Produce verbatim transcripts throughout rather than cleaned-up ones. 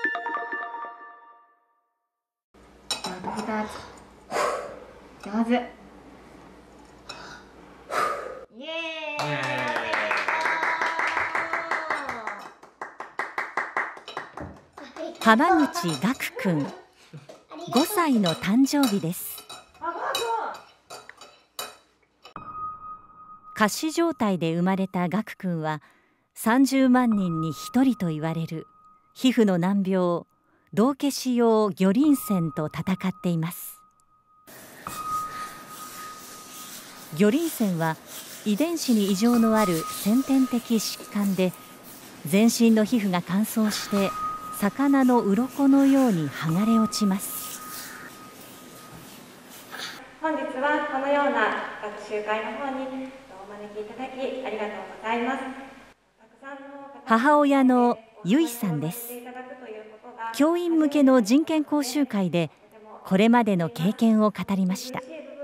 あとふたつ。上手。イエーイ。 浜口岳くん、ごさいの誕生日です。仮死状態で生まれた岳くんはさんじゅうまんにんにひとりと言われる皮膚の難病道化師様魚鱗癬と闘っています。魚鱗癬は遺伝子に異常のある先天的疾患で、全身の皮膚が乾燥して魚の鱗のように剥がれ落ちます。 本日はこのような学習会の方にお招きいただきありがとうございます。 母親のゆいさんです。教員向けの人権講習会でこれまでの経験を語りました。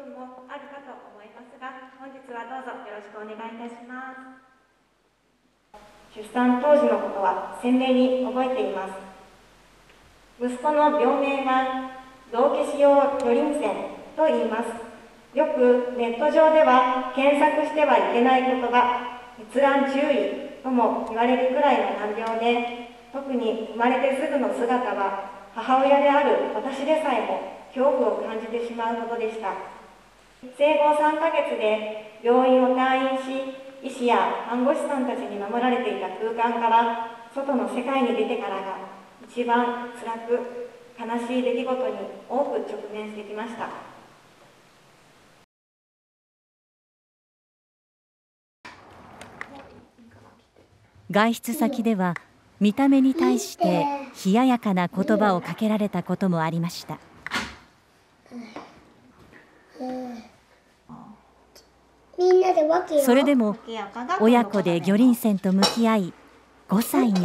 出産当時のことは鮮明に覚えています。息子の病名は道化師様魚鱗癬と言います。よくネット上では検索してはいけない言葉、閲覧注意とも言われるくらいの難病で、特に生まれてすぐの姿は母親である私でさえも恐怖を感じてしまうほどでした。生後さんかげつで病院を退院し、医師や看護師さんたちに守られていた空間から外の世界に出てからが一番辛く悲しい出来事に多く直面してきました。 外出先では見た目に対して冷ややかな言葉をかけられたこともありました。それでも親子で魚鱗癬と向き合いごさいに。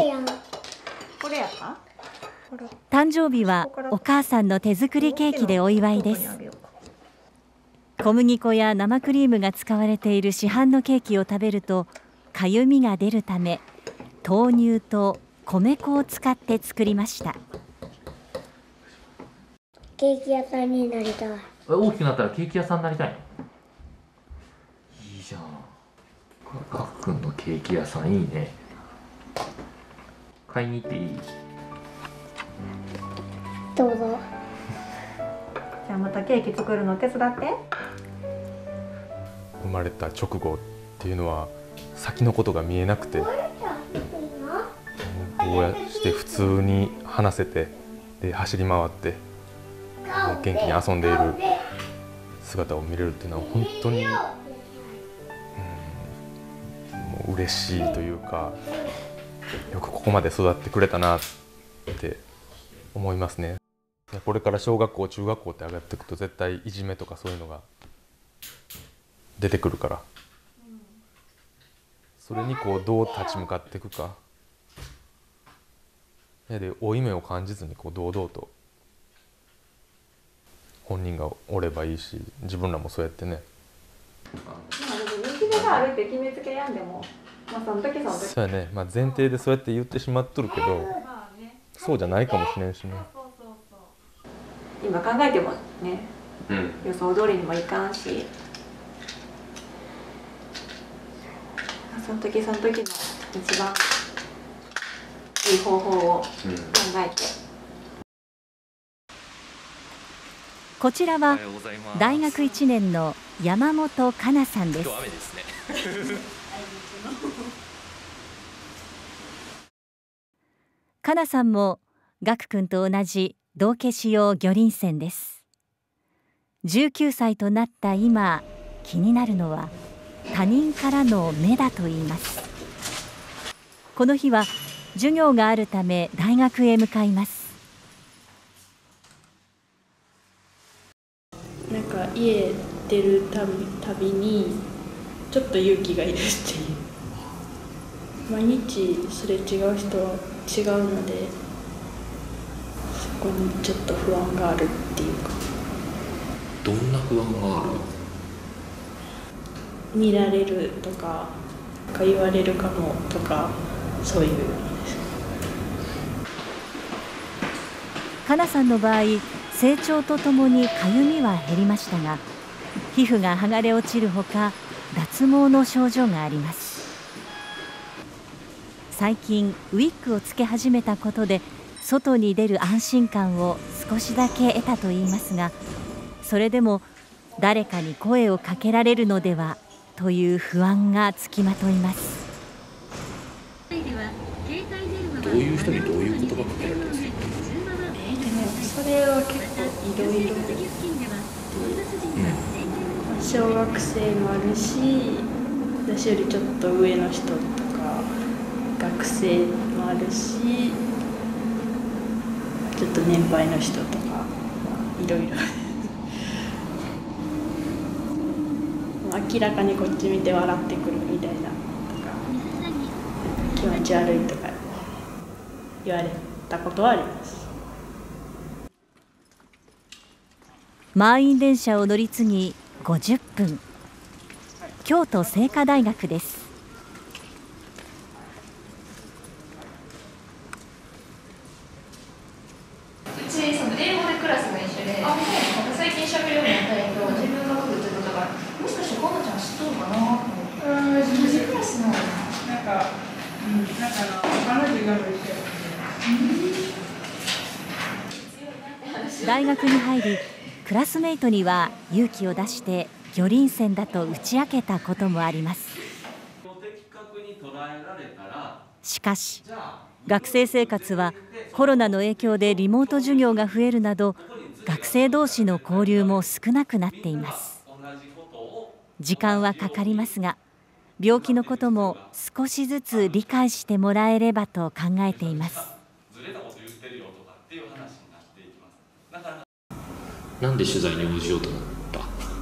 誕生日はお母さんの手作りケーキでお祝いです。小麦粉や生クリームが使われている市販のケーキを食べるとかゆみが出るため、豆乳と米粉を使って作りました。 ケーキ屋さんになりたい。 大きくなったらケーキ屋さんになりたいの？いいじゃん。ガク君のケーキ屋さんいいね。買いに行っていい？ どうぞ。 じゃあまたケーキ作るの手伝って。 生まれた直後っていうのは先のことが見えなくて、どうやって普通に話せて、で走り回って元気に遊んでいる姿を見れるっていうのは本当に、うん、もう嬉しいというか、よくここまで育ってくれたなって思いますね。これから小学校中学校って上がっていくと絶対いじめとかそういうのが出てくるから、それにこうどう立ち向かっていくかで、負い目を感じずにこう堂々と本人がおればいいし、自分らもそうやってね。 まあでも人気でがあるって決めつけやんでも、まあその時その時。 そうやね、まあ前提でそうやって言ってしまっとるけど、そうじゃないかもしれんしね。 今考えてもね、 うん、 予想通りにもいかんし、その時その時の一番いい方法を考えて、うん、 こちらは大学いちねんの山本かなさんです。かなさんもガク君と同じ道化師様魚鱗癬です。じゅうきゅうさいとなった今、気になるのは他人からの目だといいます。この日は授業があるため大学へ向かいます。 なんか家出るたび、たびにちょっと勇気がいるっていう、毎日すれ違う人は違うので、そこにちょっと不安があるっていうか。 どんな不安がある？ 見られるとか、か言われるかもとか、そういう。 かなさんの場合、成長とともにかゆみは減りましたが、皮膚が剥がれ落ちるほか、脱毛の症状があります。最近ウィッグをつけ始めたことで、外に出る安心感を少しだけ得たといいますが、それでも誰かに声をかけられるのではという不安がつきまといます。 どういう人にどういう言葉をかけられるんですか？ えー、でもそれは結構いろいろで、うん、小学生もあるし、私よりちょっと上の人とか学生もあるし、ちょっと年配の人とかいろいろ明らかにこっち見て笑ってくるみたいなとか、気持ち悪いとか言われたことはあります。 満員電車を乗り継ぎごじゅっぷん、京都精華大学です。 うちその英語でクラスが一緒で、あ、そう最近喋るようになったんやけど、自分が来るってことだから、もしかしてかなちゃん知っとるかなと思って。うん、同じクラスなのかな。なんか、うん、なんか彼女が一緒。 大学に入り、クラスメイトには勇気を出して魚鱗線だと打ち明けたこともあります。しかし学生生活はコロナの影響でリモート授業が増えるなど、学生同士の交流も少なくなっています。時間はかかりますが、病気のことも少しずつ理解してもらえればと考えています。 なんで取材に応じようと思った？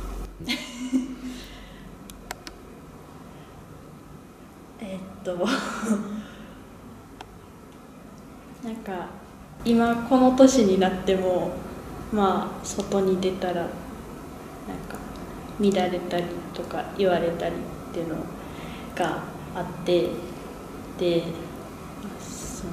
えっとなんか今この年になっても、まあ外に出たらなんか見られたりとか言われたりっていうのがあって、でその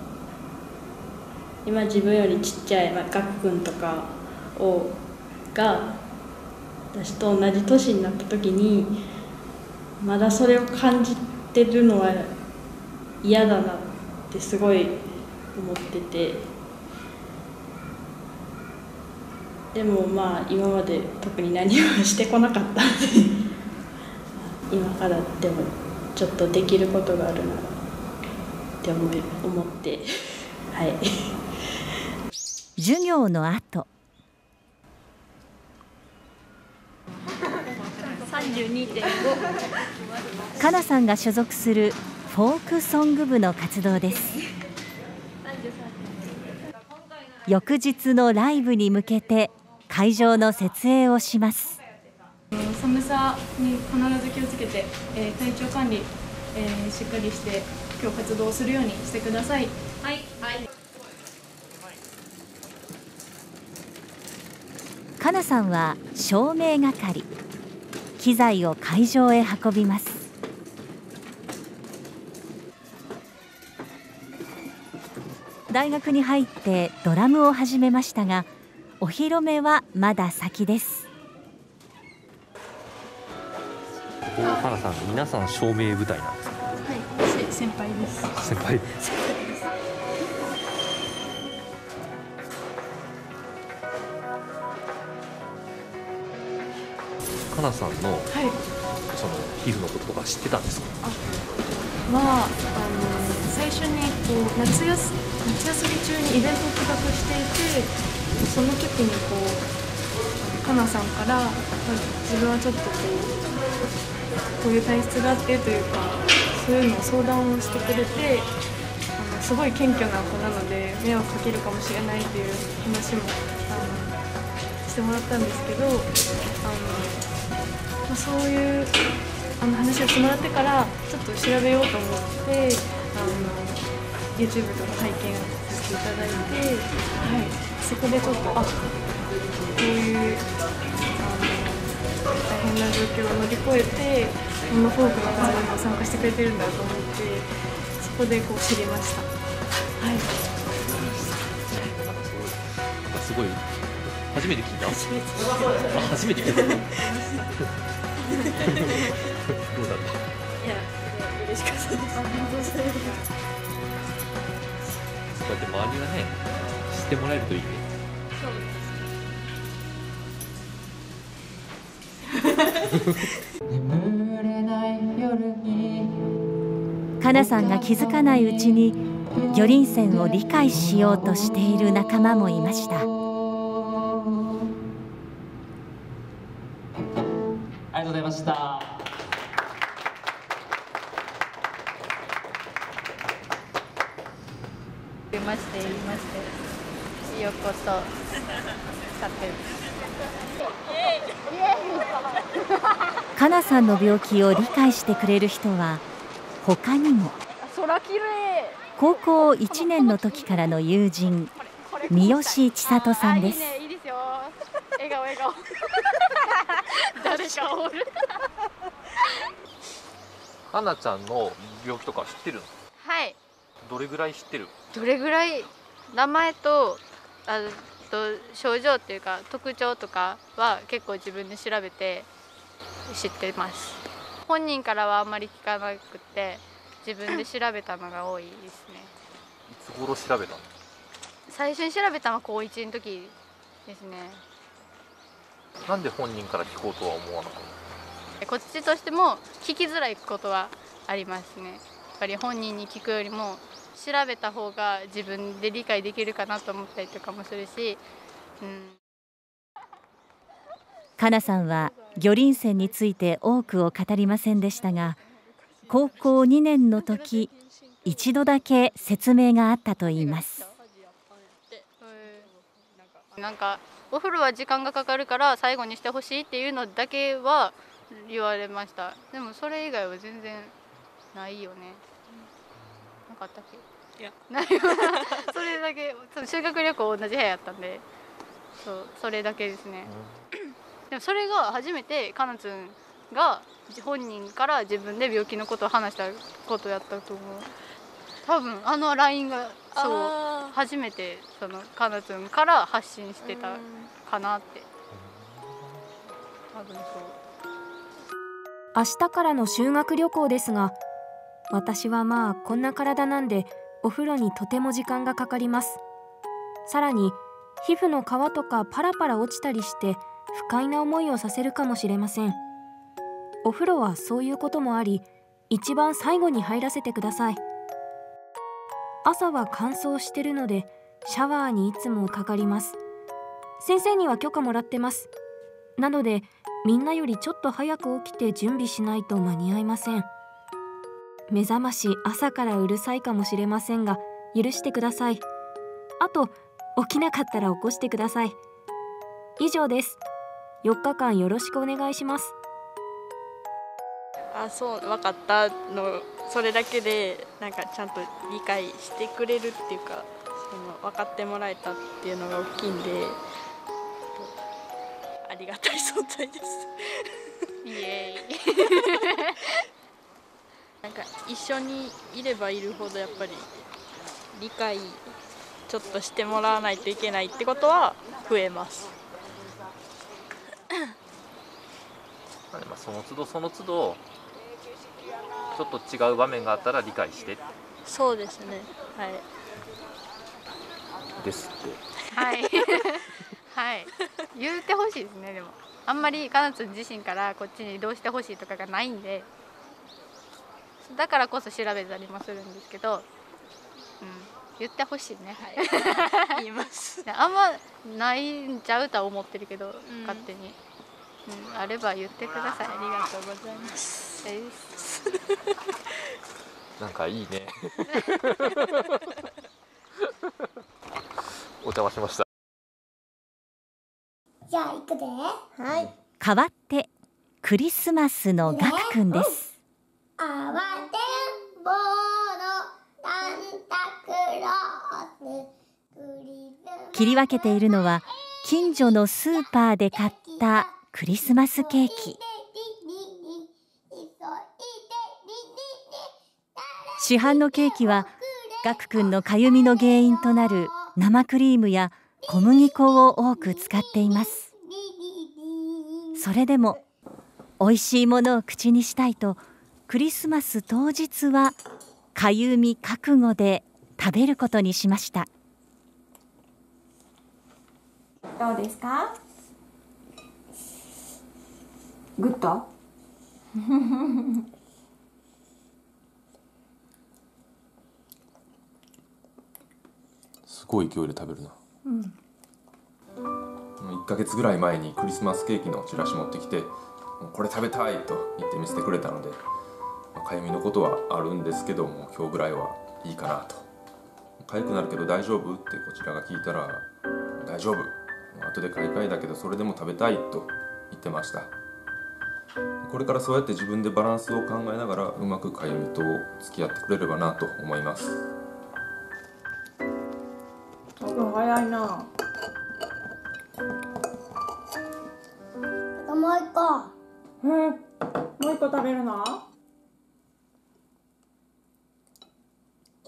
今自分よりちっちゃい、まあ、ガク君とかをが私と同じ年になった時にまだそれを感じてるのは嫌だなってすごい思ってて、でもまあ今まで特に何もしてこなかったんで今からでもちょっとできることがあるなって思い思ってはい授業の後、かなさんが所属するフォークソング部の活動です。翌日のライブに向けて会場の設営をします。 寒さに必ず気をつけて、えー、体調管理、えー、しっかりして今日活動するようにしてください。はい、はい。 かなさんは照明係、機材を会場へ運びます。大学に入ってドラムを始めましたが、お披露目はまだ先です。 ここはかなさん、皆さん照明部隊なんですか？ はい、先輩です。 先輩。かなさんの、はい、その皮膚のこととか知ってたんですか？ あ、まあ、あの最初にこう夏休夏休み中にイベントを企画していて、その時にこうかなさんから、まあ、自分はちょっとこうこういう体質があってというか、そういうのを相談をしてくれて、あのすごい謙虚な子なので迷惑かけるかもしれないという話もあのしてもらったんですけど、あのまあ、そういうあの話をしてもらってからちょっと調べようと思ってあの YouTube とか拝見させていただいて、はい、そこでちょっとあこういうあの大変な状況を乗り越えてこのフォークの活動にも参加してくれてるんだと思ってそこでこう知りました。はい。 すごい初めて聞いた。初めて聞いた。あ、初めて聞いた。どうだった。 いや、嬉しかったです。 こうやって周りがね、知ってもらえるといいね。 かなさんが気づかないうちに魚鱗線を理解しようとしている仲間もいました。 ありがとうございました。 いましていましてようこそ使ってる。 かなさんの病気を理解してくれる人は他にも。 空きれい。 高校いちねんの時からの友人、三好千里さんです。 いいね、いいですよ。笑顔笑顔。誰かおる。 かなちゃんの病気とか知ってるの？ はい。 どれぐらい知ってる？ どれぐらい名前とあと症状っていうか特徴とかは結構自分で調べて知ってます。本人からはあんまり聞かなくて自分で調べたのが多いですね。 いつ頃調べたの？ 最初に調べたのは高いちの時ですね。 なんで本人から聞こうとは思わなかった？ こっちとしても聞きづらいことはありますね。やっぱり本人に聞くよりも調べた方が自分で理解できるかなと思ったりとかもするし、うん、 かなさんは魚鱗線について多くを語りませんでしたが、高校にねんの時一度だけ説明があったといいます。 なんかお風呂は時間がかかるから最後にしてほしいっていうのだけは言われました。でもそれ以外は全然ないよね。なかったっけ？いやないそれだけ。修学旅行同じ部屋やったんで、そうそれだけですね。でもそれが初めてかなつんが本人から自分で病気のことを話したことやったと思う。多分あの ライン がそう初めてそのかなつんから発信してたかなって。多分そう。 明日からの修学旅行ですが、私はまあこんな体なんでお風呂にとても時間がかかります。さらに皮膚の皮とかパラパラ落ちたりして不快な思いをさせるかもしれません。お風呂はそういうこともあり、一番最後に入らせてください。朝は乾燥してるのでシャワーにいつもかかります。先生には許可もらってます。なのでみんなよりちょっと早く起きて準備しないと間に合いません。目覚まし朝からうるさいかもしれませんが許してください。あと起きなかったら起こしてください。以上です。よっかかんよろしくお願いします。 あ、そう、分かったのそれだけでなんかちゃんと理解してくれるっていうか、その分かってもらえたっていうのが大きいんでありがたい存在です。 イエーイ。 なんか一緒にいればいるほどやっぱり理解ちょっとしてもらわないといけないってことは増えます。 まあその都度その都度ちょっと違う場面があったら理解して。 そうですね。はい。 ですって。 はい。はい。言ってほしいですね。でもあんまりかなつん自身からこっちにどうしてほしいとかがないんで。だからこそ調べたりもするんですけど、うん、言ってほしいね。 はい、言います。 あんまないんちゃうとは思ってるけど、うん、勝手に、うん、あれば言ってください。 ありがとうございます。 えなんかいいね。お邪魔しました。 じゃあ行くで。はい。 代わってクリスマスのガクくんです。 あわてんぼうのサンタクロース。 切り分けているのは近所のスーパーで買ったクリスマスケーキ。市販のケーキはガクくんのかゆみの原因となる生クリームや小麦粉を多く使っています。それでもおいしいものを口にしたいと、クリスマス当日はかゆみ覚悟で食べることにしました。 どうですか？グッド？ すごい勢いで食べるな。 うん、 いっかげつぐらい前にクリスマスケーキのチラシ持ってきて、これ食べたいと言って見せてくれたので、かゆみのことはあるんですけども、今日ぐらいはいいかなと。かゆくなるけど大丈夫ってこちらが聞いたら、大丈夫、後で買い替えだけどそれでも食べたいと言ってました。これからそうやって自分でバランスを考えながらうまくかゆみと付き合ってくれればなと思います。 多分早いな。 もう一個。 うん、もう一個食べるの？ いい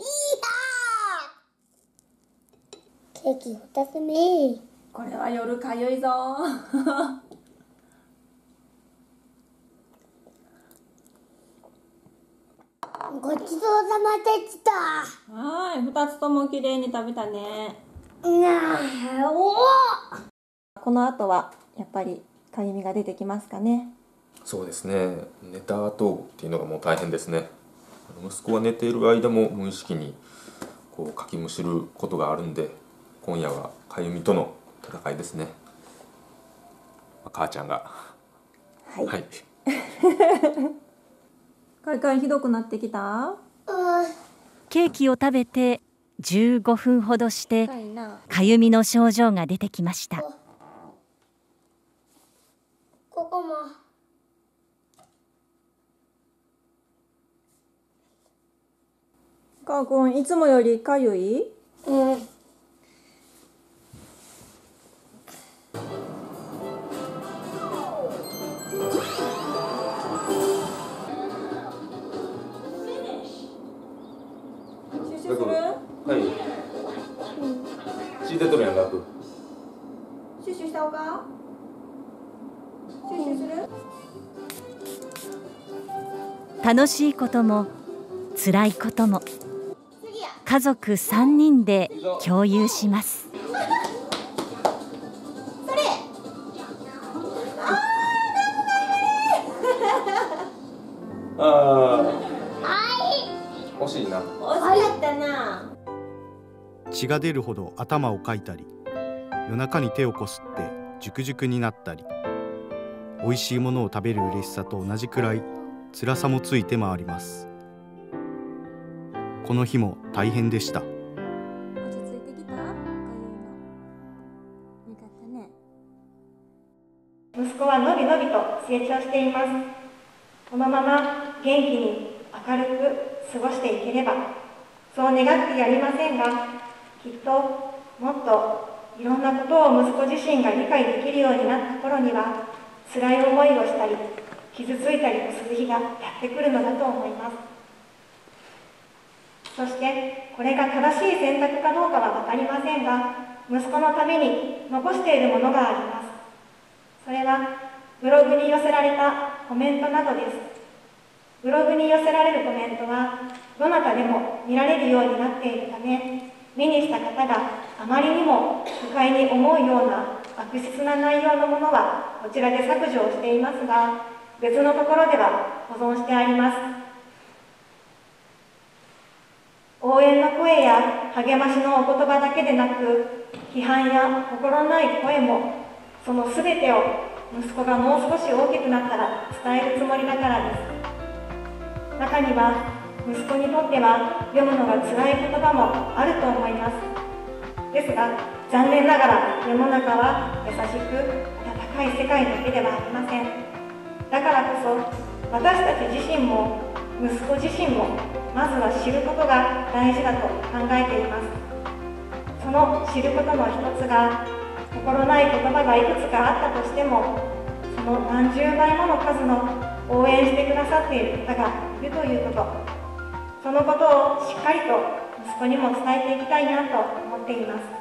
な。ケーキ二つ目。 これは夜かゆいぞ。 ごちそうさまでした。 はい、二つとも綺麗に食べたね。 なあ、おお。 この後はやっぱりかゆみが出てきますかね。 そうですね。寝た後っていうのがもう大変ですね。息子は寝ている間も無意識にこうかきむしることがあるんで、今夜はかゆみとの戦いですね。母ちゃんがはい、 はい、 かいかいひどくなってきた？ ケーキを食べてじゅうごふんほどしてかゆみの症状が出てきました。 ここも。 かーくん、いつもよりかゆい？ うん。 シュする？ はい。血出とるやん、ガク。 シュッシュしたおか？シュッシュする？ 楽しいことも辛いことも家族さんにんで共有します。 それ。 ああ。 はい。 惜しいな。 惜しかったな。 血が出るほど頭をかいたり、夜中に手をこすってジュクジュクになったり、美味しいものを食べる嬉しさと同じくらい辛さもついて回ります。この日も大変でした。 落ち着いてきた？かゆいの。よかったね。 息子はのびのびと成長しています。このまま元気に明るく過ごしていければ、そう願ってやりませんが、きっともっといろんなことを息子自身が理解できるようになった頃には、辛い思いをしたり傷ついたりする日がやってくるのだと思います。そしてこれが正しい選択かどうかは分かりませんが、息子のために残しているものがあります。それはブログに寄せられたコメントなどです。ブログに寄せられるコメントはどなたでも見られるようになっているため、目にした方があまりにも不快に思うような悪質な内容のものはこちらで削除をしていますが、別のところでは保存してあります。応援の声や励ましのお言葉だけでなく、批判や心ない声も、そのすべてを息子がもう少し大きくなったら伝えるつもりだからです。中には息子にとっては読むのが辛い言葉もあると思います。ですが、残念ながら世の中は優しく温かい世界だけではありません。だからこそ私たち自身も息子自身もまずは知ることが大事だと考えています。その知ることの一つが、心ない言葉がいくつかあったとしても、その何十倍もの数の応援してくださっている方がいるということ、そのことをしっかりと息子にも伝えていきたいなと思っています。